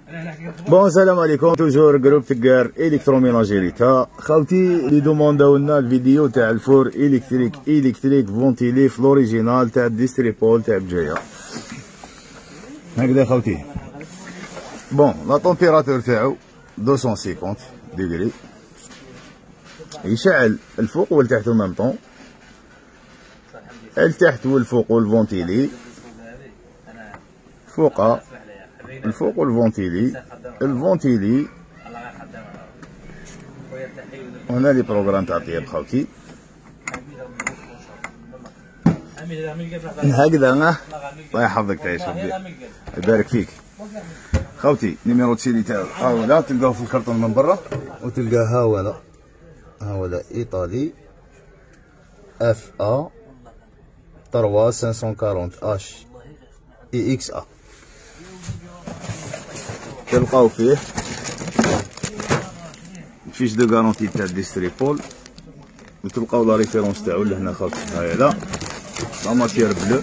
بون السلام عليكم. توجور جروب تكار الكتروميناجيريتا. خاوتي لي دومونداو لنا الفيديو تاع الفور الكتريك فونتيلي في لوريجينال تاع ديستريبول تاع بجايه هكذا خاوتي. بون لا طومبيراتور تاعو 250 ديغري، يشعل الفوق والتحت ميم طون، التحت والفوق والفونتيلي، فوق الفوق والفونتيلي، الفونتيلي هنا لي بروغرام تاع طياب خاوتي هكذا. الله يحفظك تعيش ربي يبارك فيك خاوتي. نيميرو تسيلي تاعو ها ولا تلقاو في الكرتون من برا، وتلقاه ها ولا ايطالي اف ا 3540 اش اي اكس ا. تلقاو فيه الفيش دو غارونتي تاع ديستريبول، وتلقاو لا ريفيرونس تاعو لهنا خاوتي. هاهي لا ماتيير بلو،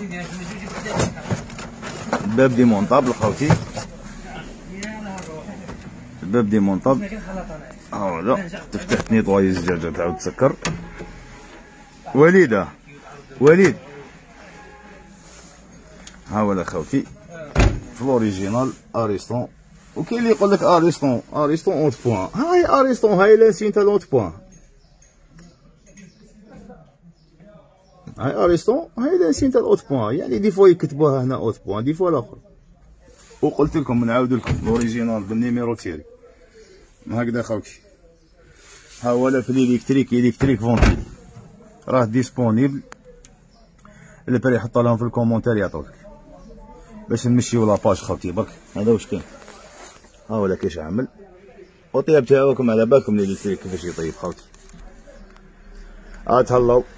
الباب ديمونطابل خاوتي، الباب ديمونطابل. هاولا تفتح تنيطواي الزجاجه تعاود تسكر. وليد هاولا خاوتي في لوريجينال اريستون. وكاين اللي يقول لك اريستون اونت بوان. هاي اريستون، هاي لانسين تاع اونت بوان. هاي اريستون، هاي لانسين تاع الاوت بوان. يعني دي فوا يكتبوها هنا اوت بوان، دي فوا الاخر. وقلت لكم نعاود لكم لوريجينال بالنيميرو تيري هكذا خاوتي. ها ولا في الكتريك فونتيلي راه ديسپونيبل. البري يحط لهم في الكومونتير يعطوك باش نمشيو لاباج خاوتي برك. هذا واش كاين. ها ولا كيش عامل والطياب تاعكم على بالكم الالكتريك كيفاش يطيب خاوتي. تهلاو.